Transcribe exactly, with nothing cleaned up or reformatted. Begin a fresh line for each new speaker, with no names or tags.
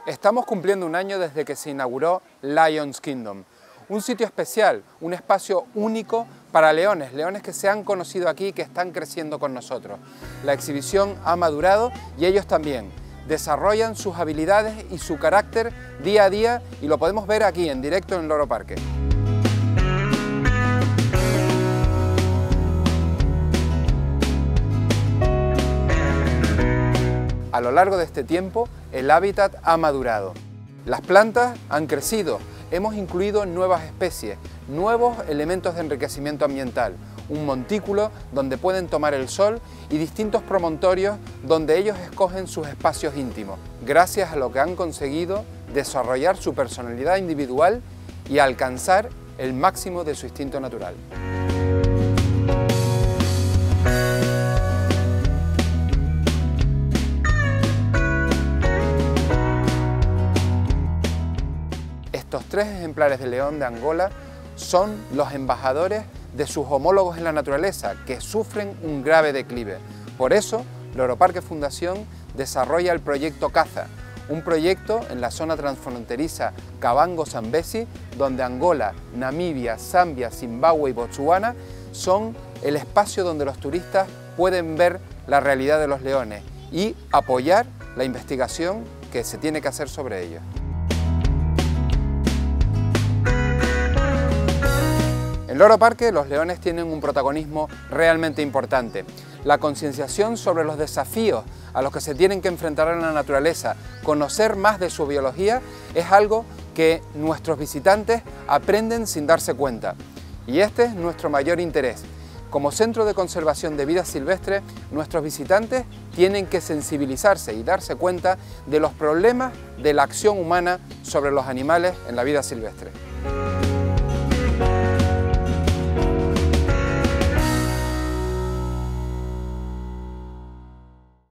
Estamos cumpliendo un año desde que se inauguró Lions Kingdom, un sitio especial, un espacio único para leones, leones que se han conocido aquí y que están creciendo con nosotros. La exhibición ha madurado y ellos también desarrollan sus habilidades y su carácter día a día y lo podemos ver aquí en directo en Loro Parque. A lo largo de este tiempo, el hábitat ha madurado. Las plantas han crecido, hemos incluido nuevas especies, nuevos elementos de enriquecimiento ambiental, un montículo donde pueden tomar el sol y distintos promontorios donde ellos escogen sus espacios íntimos, gracias a lo que han conseguido desarrollar su personalidad individual y alcanzar el máximo de su instinto natural. Estos tres ejemplares de león de Angola son los embajadores de sus homólogos en la naturaleza, que sufren un grave declive. Por eso, Loro Parque Fundación desarrolla el proyecto Caza, un proyecto en la zona transfronteriza Kavango-Zambezi, donde Angola, Namibia, Zambia, Zimbabue y Botsuana son el espacio donde los turistas pueden ver la realidad de los leones y apoyar la investigación que se tiene que hacer sobre ellos. En Loro Parque los leones tienen un protagonismo realmente importante. La concienciación sobre los desafíos a los que se tienen que enfrentar en la naturaleza, conocer más de su biología, es algo que nuestros visitantes aprenden sin darse cuenta. Y este es nuestro mayor interés. Como Centro de Conservación de Vida Silvestre, nuestros visitantes tienen que sensibilizarse y darse cuenta de los problemas de la acción humana sobre los animales en la vida silvestre.